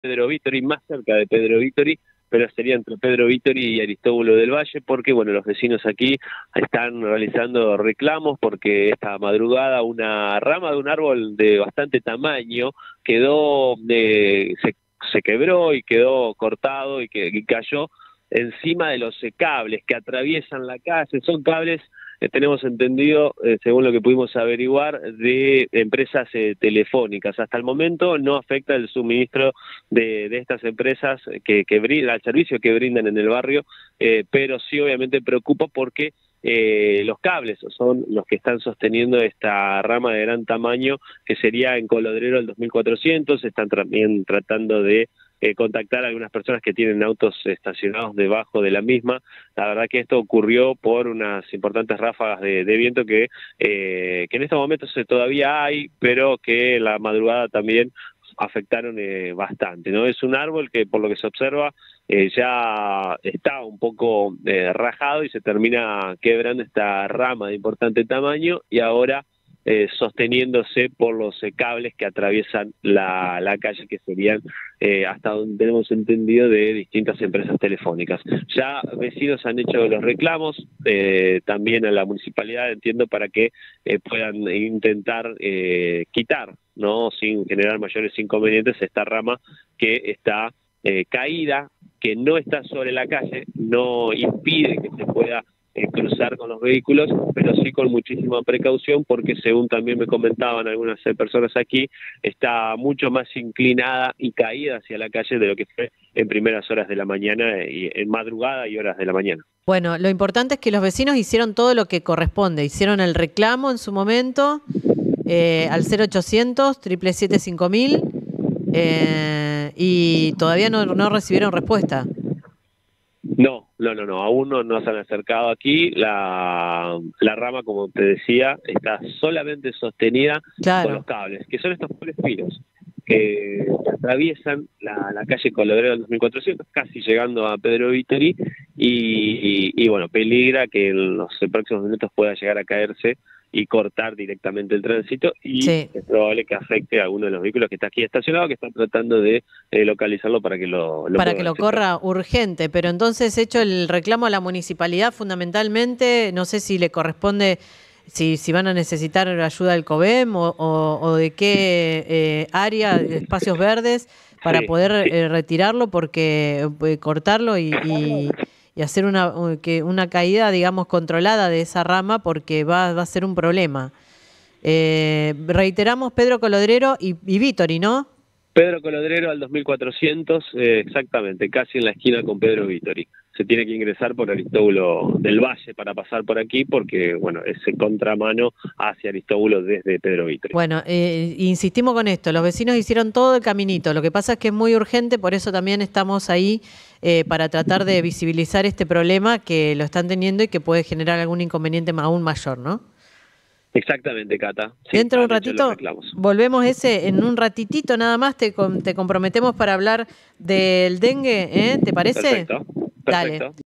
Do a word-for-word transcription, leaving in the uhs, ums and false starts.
Pedro Vítori, más cerca de Pedro Vítori, pero sería entre Pedro Vítori y Aristóbulo del Valle, porque bueno, los vecinos aquí están realizando reclamos porque esta madrugada una rama de un árbol de bastante tamaño quedó, eh, se, se quebró y quedó cortado y que y cayó encima de los cables que atraviesan la calle. Son cables, eh, tenemos entendido, eh, según lo que pudimos averiguar, de empresas eh, telefónicas. Hasta el momento no afecta el suministro de, de estas empresas que, que brindan, el servicio que brindan en el barrio, eh, pero sí obviamente preocupa porque eh, los cables son los que están sosteniendo esta rama de gran tamaño que sería en Colodrero el dos mil cuatrocientos. Están también tratando de Eh, contactar a algunas personas que tienen autos estacionados debajo de la misma. La verdad que esto ocurrió por unas importantes ráfagas de, de viento que, eh, que en estos momentos todavía hay, pero que la madrugada también afectaron eh, bastante, ¿no? Es un árbol que, por lo que se observa, eh, ya está un poco eh, rajado y se termina quebrando esta rama de importante tamaño y ahora Eh, sosteniéndose por los eh, cables que atraviesan la, la calle, que serían, eh, hasta donde tenemos entendido, de distintas empresas telefónicas. Ya vecinos han hecho los reclamos, eh, también a la municipalidad, entiendo, para que eh, puedan intentar eh, quitar, ¿no?, sin generar mayores inconvenientes, esta rama que está eh, caída, que no está sobre la calle, no impide que se pueda Eh, cruzar con los vehículos, pero sí con muchísima precaución, porque según también me comentaban algunas eh, personas aquí, está mucho más inclinada y caída hacia la calle de lo que fue en primeras horas de la mañana y en madrugada y horas de la mañana. Bueno, lo importante es que los vecinos hicieron todo lo que corresponde, hicieron el reclamo en su momento eh, al cero ochocientos, siete siete siete, cinco mil eh, y todavía no, no recibieron respuesta. No, no, no, no, aún no nos han acercado aquí. La, la rama, como te decía, está solamente sostenida Claro. con los cables, que son estos cables finos, que atraviesan la, la calle Colodrero del dos mil cuatrocientos, casi llegando a Pedro Vítori, y, y, y bueno, peligra que en los próximos minutos pueda llegar a caerse y cortar directamente el tránsito, y Sí. es probable que afecte a uno de los vehículos que está aquí estacionado, que están tratando de eh, localizarlo para que lo, lo Para que puedan lo aceptar. corra urgente, pero entonces hecho el reclamo a la municipalidad fundamentalmente, no sé si le corresponde, si, si van a necesitar ayuda del COVEM o, o, o de qué eh, área, de espacios verdes, para Sí, poder sí. eh, retirarlo, porque eh, cortarlo y, y, y hacer una, que una caída, digamos, controlada de esa rama, porque va, va a ser un problema. Eh, reiteramos Pedro Colodrero y, y Vítori, ¿no? Pedro Colodrero al dos mil cuatrocientos, eh, exactamente, casi en la esquina con Pedro Vítori. Se tiene que ingresar por Aristóbulo del Valle para pasar por aquí, porque, bueno, es el contramano hacia Aristóbulo desde Pedro Vítori. Bueno, eh, insistimos con esto, los vecinos hicieron todo el caminito, lo que pasa es que es muy urgente, por eso también estamos ahí eh, para tratar de visibilizar este problema que lo están teniendo y que puede generar algún inconveniente aún mayor, ¿no? Exactamente, Cata. Sí, Dentro de un han hecho los ratito, reclamos. volvemos ese, en un ratitito nada más te, te comprometemos para hablar del dengue, ¿eh? ¿Te parece? Perfecto, Dale. perfecto.